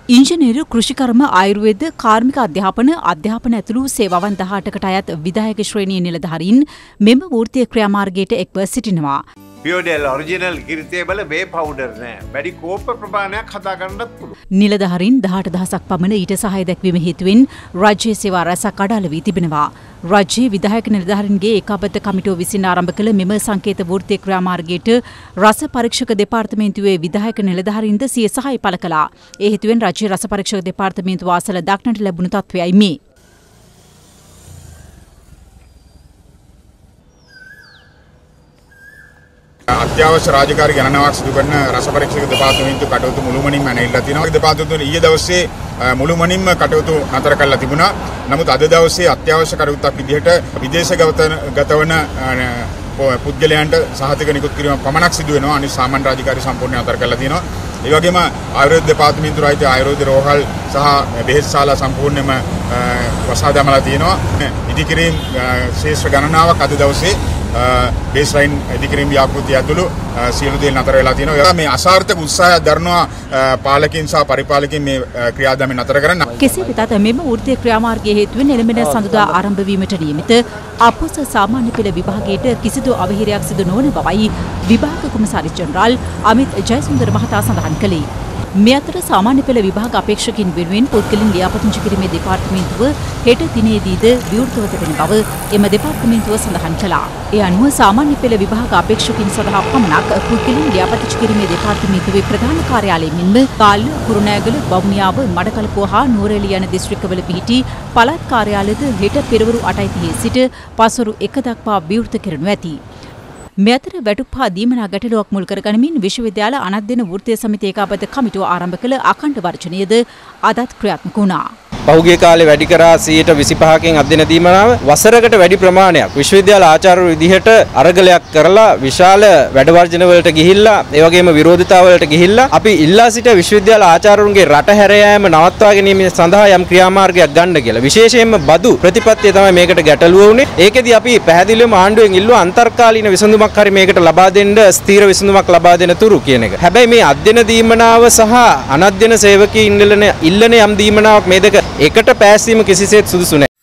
ඉංජිනේරු කෘෂිකර්ම ආයුර්වේද කාර්මික අධ්‍යාපන ඇතුළු සේවාවන් 18කට අයත් විධායක ශ්‍රේණියේ නිලධාරීන් මෙම වෘත්තීය ක්‍රියාමාර්ගයට එක්ව සිටිනවා. පියෝඩෙල් ඔරිජිනල් කිරිතේ බල වේ පවුඩර් නෑ. වැඩි කෝප ප්‍රමාණයක් හදා ගන්නත් පුළුවන්. නිලධාරීන් 18000ක් පමණ ඊට සහාය දැක්වීම හේතුවෙන් රාජ්‍ය සේවා රැසක් අඩාල වී තිබෙනවා. රාජ්‍ය විධායක නිලධාරීන්ගේ ඒකාබද්ධ කමිටුව විසින් ආරම්භ කළ මෙම සංකේත වෘත්තීය ක්‍රියාමාර්ගයට රස පරීක්ෂක දෙපාර්තමේන්තුවේ විධායක නිලධාරීන්ද සිය සහාය පළ කළා. ඒ හේතුවෙන් රාජ්‍ය රස පරීක්ෂක දෙපාර්තමේන්තුව ආසල දක්නට ලැබුණු තත්ත්වයයි මේ. අත්‍යවශ්‍ය රාජකාරී ගණනාවක් සිදු කරන රස පරීක්ෂක දෙපාර්තමේන්තුව කටයුතු මුළුමනින්ම නැහිලා තිනවා. දෙපාර්තමේන්තුව ඊයේ දවසේ මුළුමනින්ම කටයුතු නතර කළා තිබුණා. නමුත් අද දවසේ අත්‍යවශ්‍ය කටයුත්තක් විදිහට විදේශගතවන පුද්ගලයන්ට සහතික නිකුත් කිරීම පමණක් සිදු වෙනවා. අනිත් සාමාන්‍ය රාජකාරී සම්පූර්ණයෙන් නතර කළා තිනවා. ඒ වගේම ආයුර්වේද දෙපාර්තමේන්තුව රාජ්‍ය ආයුර්වේද රෝහල් සහ බෙහෙත් ශාලා සම්පූර්ණයෙන්ම වසා දමලා තිනවා. ඉදිකිරීම් ශේෂ්ඨ ගණනාවක් අද දවසේ බේස්ලයින් ඉදිකිරීම් ව්‍යාපෘති ඇතුළු සියලු දේ නතර වෙලා තියෙනවා. මේ අසාර්ථක උත්සාහය දරනවා පාලකයන් සහ පරිපාලකයන් මේ ක්‍රියාදාමය නතර කරන්න. කෙසේ වෙතත් මෙම වෘත්තීය ක්‍රියාමාර්ගයේ හේතුවෙන් එළඹෙන සඳුදා ආරම්භ වීමට නියමිත අපොස සාමාන්‍ය පෙළ විභාගයට කිසිදු අවහිරයක් සිදු නොවන බවයි විභාග කොමසාරිස් ජෙනරාල් අමිත් ජයසුන්දර මහතා සඳහන් කළේ. මේ අතර සාමාන්‍ය පෙළ විභාග අපේක්ෂකින් වෙනුවෙන් පුද්ගලින් ලියාපදිංචි කිරීමේ දෙපාර්තමේන්තුව හෙට දිනේදීද විවෘතව තිබෙන බව එම දෙපාර්තමේන්තුව සඳහන් කළා. ඒ අනුව සාමාන්‍ය පෙළ විභාග අපේක්ෂකින් සඳහා පමණක් පුද්ගලින් ලියාපදිංචි කිරීමේ දෙපාර්තමේන්තුවේ ප්‍රධාන කාර්යාලයෙන් මෙන්ම කාල්ල, කුරුණෑගල, වවුනියාව, මඩකලපුව හා නුවරඑළිය යන දිස්ත්‍රික්කවල පිහිටි පළාත් කාර්යාලයද හෙට පෙරවරු 8:30 සිට පස්වරු 1 දක්වා විවෘත කරනු ඇති. මේ අතර වැටුප් හා දීමනා ගැටලුවක් මුල් කරගනිමින් විශ්වවිද්‍යාල අනධ්‍යයන වෘත්තීය සමිති ඒකාබද්ධ කමිටුව ආරම්භ කළ අඛණ්ඩ වර්ජනයද අදත් ක්‍රියාත්මක වුණා. පහුගිය කාලේ වැඩි කරා 25%කින් අධ්‍යයන දීමනාව වසරකට වැඩි ප්‍රමාණයක් විශ්වවිද්‍යාල ආචාර්යවරු විදිහට අරගලයක් කරලා විශාල වැඩ වර්ජන වලට ගිහිල්ලා ඒ වගේම විරෝධතා වලට ගිහිල්ලා අපි ඉල්ලා සිට විශ්වවිද්‍යාල ආචාර්යවරුන්ගේ රට හැර යාම නවත්වා ගැනීම සඳහා යම් ක්‍රියාමාර්ගයක් ගන්න කියලා. විශේෂයෙන්ම බදු ප්‍රතිපත්තිය තමයි මේකට ගැටලුව වුණේ. ඒකෙදි අපි පැහැදිලිවම ආණ්ඩුවෙන් ඉල්ලුවා අන්තර්කාලීන විසඳුමක් හරි මේකට ලබා දෙන්න, ස්ථීර විසඳුමක් ලබා දෙන තුරු කියන එක. හැබැයි මේ අධ්‍යයන දීමනාව සහ අනධ්‍යයන සේවකීන් ඉල්ලන යම් දීමනාවක් මේ දෙක එකට පැසීම කිසිසේත් සුදුසු නැහැ.